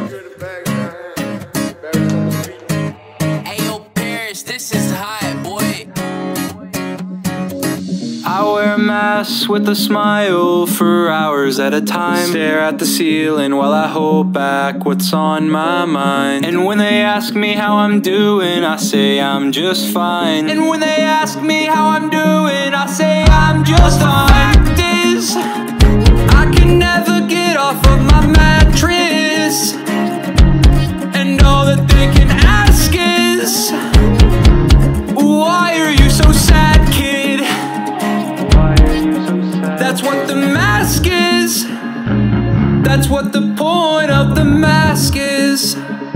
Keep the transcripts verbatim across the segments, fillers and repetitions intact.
Ayo, Paris, this is hot, boy. I wear a mask with a smile for hours at a time. Stare at the ceiling while I hold back what's on my mind. And when they ask me how I'm doing, I say I'm just fine. And when they ask me how I'm doing, I say I'm just fine. Fact is, I can never get off of my mattress, and all that they can ask is, why are you so sad, kid? That's what the mask is. That's what the point of the mask is.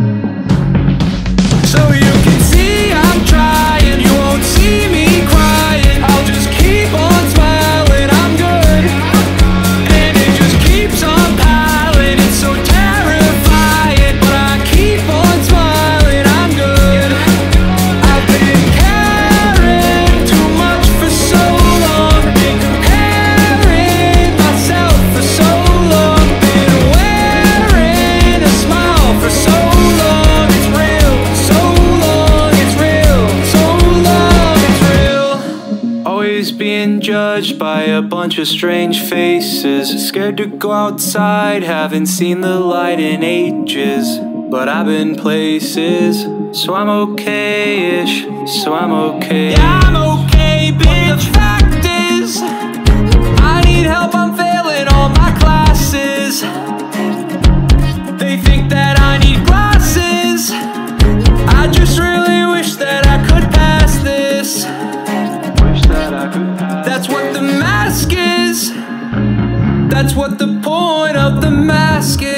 So you can see I'm trying, you won't see me crying. I'll just keep on smiling, I'm good. And it just keeps on piling, it's so terrifying. But I keep on smiling, I'm good. I've been caring too much for so long, been comparing myself for so long, been wearing a smile for so long. It's real, so long, it's real, so long, it's real. Always being judged by a bunch of strange faces. Scared to go outside, haven't seen the light in ages. But I've been places, so I'm okay-ish, so I'm okay. Yeah, I'm okay, bitch. But the fact is, I need help, I'm failing all my classes. They think that I need glasses. I just really wish that I could pass this. Wish that I could pass. That's what the mask is. That's what the point of the mask is.